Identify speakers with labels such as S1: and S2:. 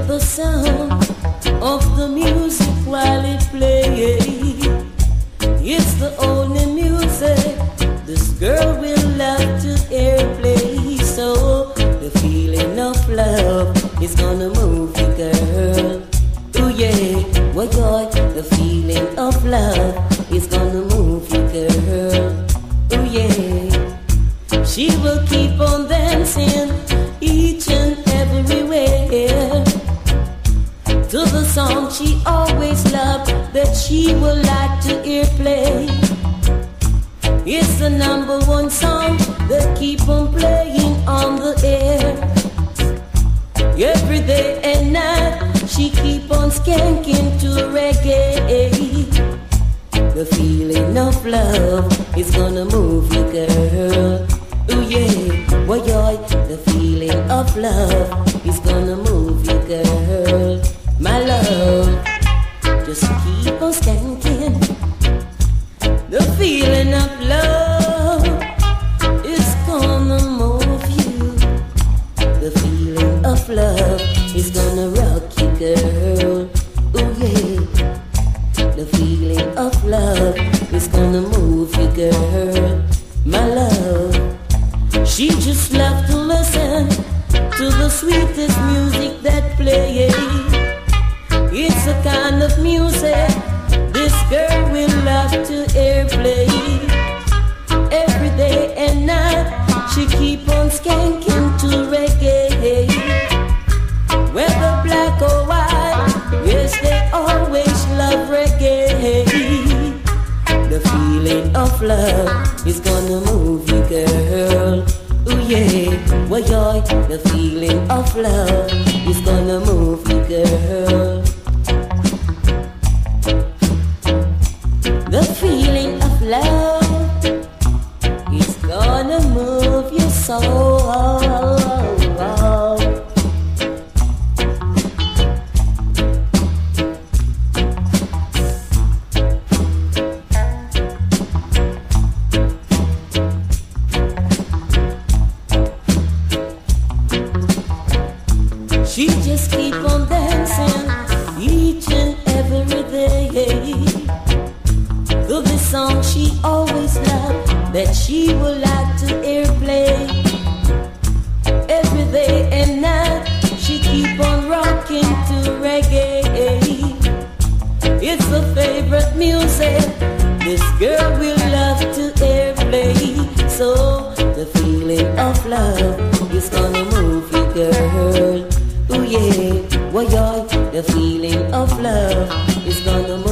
S1: the sound of the music while it plays. It's the only music this girl will love to airplay. So the feeling of love is gonna move you, girl. Ooh yeah, well joy, the feeling of love is gonna move you, girl. Ooh yeah, she will keep on dancing each and everywhere to the song she always loved that she would like to hear play. It's the number one song that keep on playing on the air. Every day and night she keep on skanking to reggae. The feeling of love is gonna move you, girl. Ooh yeah, boy, the feeling of love is gonna move you, girl. My love, just keep on skanking. The feeling of love is gonna move you. The feeling of love is gonna rock you, girl. Ooh yeah, the feeling of love is gonna move you, girl. My love, she just loved to listen to the sweetest music that plays. It's a kind of music this girl will love to airplay. Every day and night she keep on skanking to reggae. Whether black or white, yes, they always love reggae. The feeling of love is gonna move you, girl. Ooh yeah, well joy, the feeling of love is gonna move you, girl. The feeling of love is gonna move your soul. She just keep on dancing each and every day to this song she always loved that she would like to airplay. Every day and night she keep on rocking to reggae. It's a favorite music this girl will love to airplay. So the feeling of love is gonna move you, girl. Ooh yeah, well, the feeling of love is gonna move